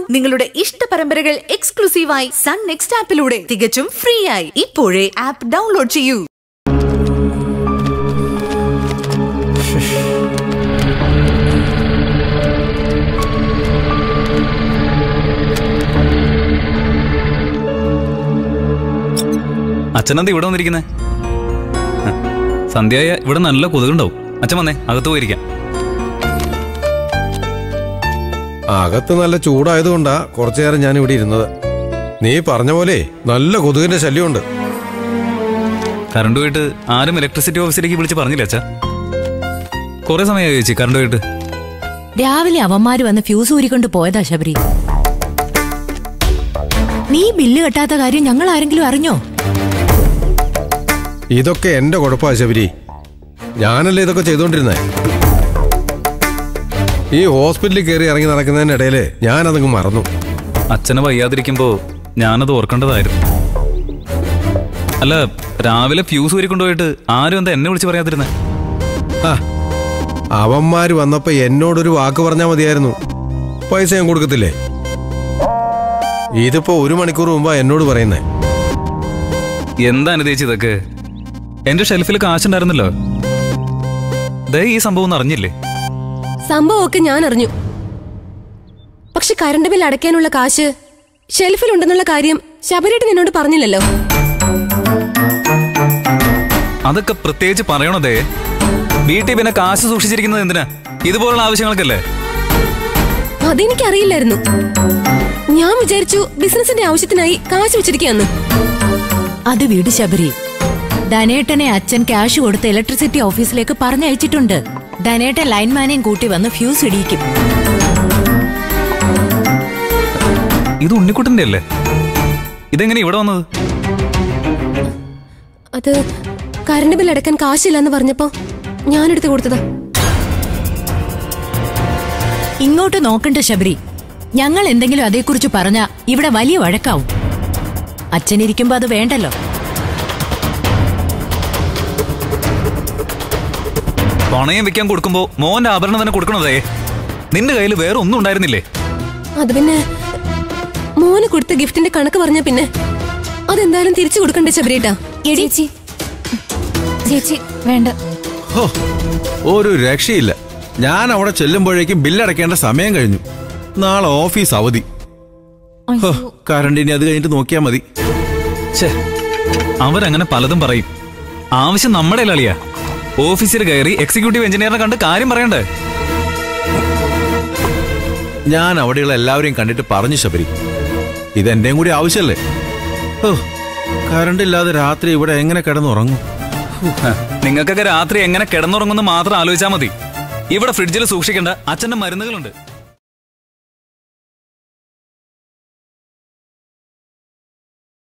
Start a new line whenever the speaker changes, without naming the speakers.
നിങ്ങളുടെ ഇഷ്ട പരമ്പരകൾ എക്സ്ക്ലൂസീവായി സൺ നെക്സ്റ്റ് ആപ്പിലൂടെ തികച്ചും ഫ്രീ ആയി. ഇപ്പോഴേ ആപ്പ് ഡൗൺലോഡ് ചെയ്യൂ.
അച്ഛനെന്താ ഇവിടെ വന്നിരിക്കുന്നേ? സന്ധ്യയായ ഇവിടെ നല്ല കൊതുകുണ്ടാവും. അച്ഛൻ വന്നേ, അകത്ത് പോയിരിക്കാം.
അകത്ത് നല്ല ചൂടായതുകൊണ്ടാ കുറച്ചു നേരം ഞാൻ ഇവിടെ ഇരുന്നത്. നീ പറഞ്ഞ പോലെ നല്ല കൊതുകിന്റെ ശല്യമുണ്ട്.
കറണ്ട് പോയിട്ട് ആരും ഇലക്ട്രിസിറ്റി ഓഫീസിലേക്ക് വിളിച്ച് പറഞ്ഞില്ല അച്ഛാ. കുറെ സമയമായി ചേച്ചി കറണ്ട് പോയിട്ട്.
രാവിലെ അവന്മാര് വന്ന് ഫ്യൂസ് ഊരിക്കൊണ്ട് പോയതാ ശബരി. നീ ബില്ല് കെട്ടാത്ത കാര്യം ഞങ്ങൾ ആരെങ്കിലും അറിഞ്ഞോ?
ഇതൊക്കെ എന്റെ കുഴപ്പമാ ശബരി. ഞാനല്ലേ ഇതൊക്കെ ചെയ്തോണ്ടിരുന്നേ. ഈ ഹോസ്പിറ്റലിൽ കയറി ഇറങ്ങി നടക്കുന്നതിനിടയില് ഞാനതങ്ങ് മറന്നു.
അച്ഛനെ വയ്യാതിരിക്കുമ്പോ ഞാനത് ഓർക്കേണ്ടതായിരുന്നു. അല്ല, രാവിലെ ഫ്യൂസ് ഊരിക്കൊണ്ടുപോയിട്ട് ആരും എന്താ എന്നെ വിളിച്ച് പറയാതിരുന്നേ?
അവന്മാര് വന്നപ്പോ എന്നോടൊരു വാക്ക് പറഞ്ഞാ മതിയായിരുന്നു. പൈസ ഞാൻ കൊടുക്കത്തില്ലേ? ഇതിപ്പോ 1 മണിക്കൂർ മുമ്പാ എന്നോട് പറയുന്നേ.
എന്താ അനുദേശിച്ച് ഇതൊക്കെ? എന്റെ ഷെൽഫിൽ കാശുണ്ടായിരുന്നല്ലോ. ദേ ഈ സംഭവം ഒന്നും അറിഞ്ഞില്ലേ?
സംഭവമൊക്കെ ഞാൻ അറിഞ്ഞു. പക്ഷെ കറണ്ട് ബിൽ അടയ്ക്കാനുള്ള കാശ് ഷെൽഫിലുണ്ടെന്നുള്ള കാര്യം ശബരിയേട്ടൻ എന്നോട് പറഞ്ഞില്ലല്ലോ.
അതൊക്കെ പ്രത്യേകിച്ച് പറയണതേ. വീട്ടിൽ പിന്നെ കാശ് സൂക്ഷിച്ചിരിക്കുന്നത് എന്തിനാ? ഇതുപോലുള്ള ആവശ്യങ്ങൾക്കല്ലേ?
അതെനിക്കറിയില്ലായിരുന്നു. ഞാൻ വിചാരിച്ചു ബിസിനസിന്റെ ആവശ്യത്തിനായി കാശ് വെച്ചിരിക്കുകയെന്ന്.
അത് വീട് ശബരി. ധനേട്ടനെ അച്ഛൻ ക്യാഷ് കൊടുത്ത് ഇലക്ട്രിസിറ്റി ഓഫീസിലേക്ക് പറഞ്ഞയച്ചിട്ടുണ്ട്. ധനേട്ടൻ ലൈൻമാനെയും കൂട്ടി വന്ന് ഫ്യൂസ് ഇടിയിക്കും.
ഇത് ഉണ്ണിക്കുട്ടന്റെ അല്ലേ? ഇതെങ്ങനെ ഇവിടെ വന്നത്?
അത് കറണ്ട് ബിൽ അടക്കാൻ കാശില്ലെന്ന് പറഞ്ഞപ്പോ ഞാനെടുത്ത് കൊടുത്തതാ.
ഇങ്ങോട്ട് നോക്കണ്ട ശബരി. ഞങ്ങൾ എന്തെങ്കിലും അതേക്കുറിച്ച് പറഞ്ഞാ ഇവിടെ വലിയ വഴക്കാവും. അച്ഛനിരിക്കുമ്പോ അത് വേണ്ടല്ലോ.
പണയം വെക്കാൻ കൊടുക്കുമ്പോ മോന്റെ ആഭരണം തന്നെ കൊടുക്കണതേ. നിന്റെ കയ്യിൽ വേറെ ഒന്നും ഉണ്ടായിരുന്നില്ലേ?
അത് പിന്നെ മോന് കൊടുത്ത ഗിഫ്റ്റിന്റെ കണക്ക് പറഞ്ഞ പിന്നെ അതെന്തായാലും തിരിച്ചു കൊടുക്കണ്ടേ ശബരിയേട്ടാ?
ചേച്ചി ചേച്ചി വേണ്ട.
ഒരു രക്ഷയില്ല. ഞാൻ അവിടെ ചെല്ലുമ്പോഴേക്കും ബില്ലടയ്ക്കേണ്ട സമയം കഴിഞ്ഞു. നാളെ ഓഫീസ് അവധി. കറണ്ടിനി അത് കഴിഞ്ഞിട്ട് നോക്കിയാ മതി.
അവരങ്ങനെ പലതും പറയും. ആവശ്യം നമ്മുടെ അളിയാ. ഓഫീസിൽ കയറി എക്സിക്യൂട്ടീവ് എഞ്ചിനീയറിനെ കണ്ട് കാര്യം പറയണ്ടേ?
ഞാൻ അവിടെയുള്ള എല്ലാവരെയും കണ്ടിട്ട് പറഞ്ഞു ശബരി, ഇതെന്റെയും കൂടി ആവശ്യമല്ലേ. കറണ്ട് ഇല്ലാതെ രാത്രി ഇവിടെ എങ്ങനെ കിടന്നുറങ്ങും?
നിങ്ങൾക്കൊക്കെ രാത്രി എങ്ങനെ കിടന്നുറങ്ങുമെന്ന് മാത്രം ആലോചിച്ചാൽ മതി. ഇവിടെ ഫ്രിഡ്ജിൽ സൂക്ഷിക്കേണ്ട അച്ഛന്റെ മരുന്നുകളുണ്ട്.